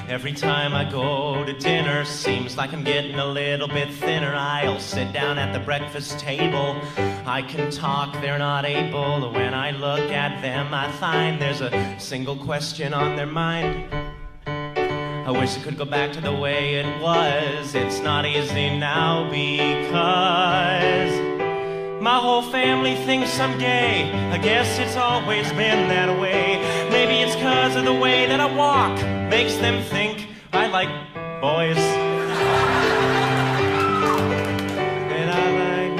Every time I go to dinner, seems like I'm getting a little bit thinner. I'll sit down at the breakfast table. I can talk, they're not able. When I look at them, I find there's a single question on their mind. I wish it could go back to the way it was. It's not easy now because my whole family thinks I'm gay. I guess it's always been that way. Maybe it's 'cause of the way that I walk. Makes them think I like boys. And I like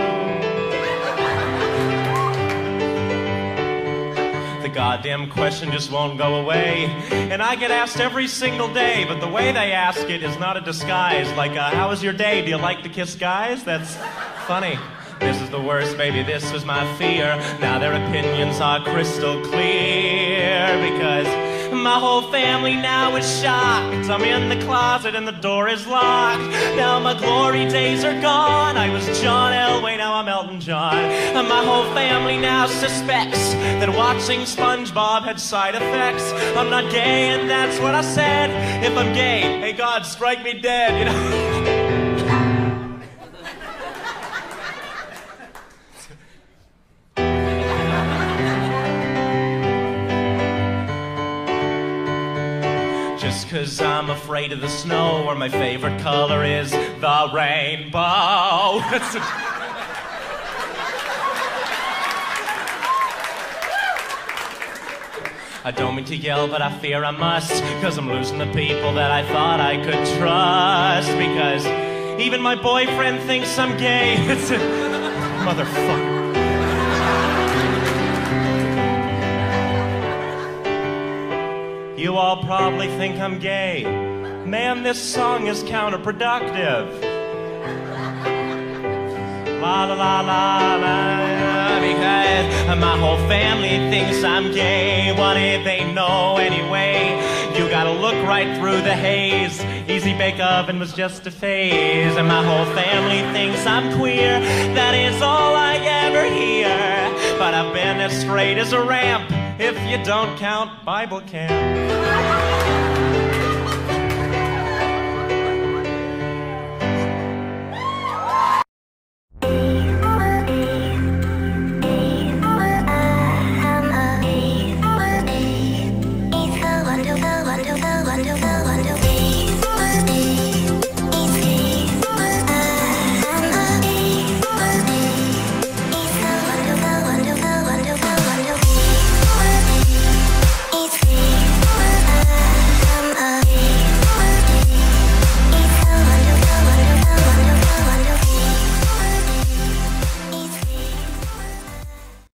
boys. The goddamn question just won't go away. And I get asked every single day, but the way they ask it is not a disguise. Like, how was your day? Do you like to kiss guys? That's funny. This is the worst, baby, this was my fear. Now their opinions are crystal clear because my whole family now is shocked. I'm in the closet and the door is locked. Now my glory days are gone. I was John Elway, now I'm Elton John. And my whole family now suspects that watching SpongeBob had side effects. I'm not gay and that's what I said. If I'm gay, hey God, strike me dead, you know. Just 'cause I'm afraid of the snow, or my favorite color is the rainbow. I don't mean to yell, but I fear I must, 'cause I'm losing the people that I thought I could trust. Because even my boyfriend thinks I'm gay. It's a motherfucker. You all probably think I'm gay. Man, this song is counterproductive. La la la la la, because my whole family thinks I'm gay. What if they know anyway? You gotta look right through the haze. Easy Bake Oven was just a phase. And my whole family thinks I'm queer. That is all I ever hear. But I've been as straight as a ramp, if you don't count Bible camp.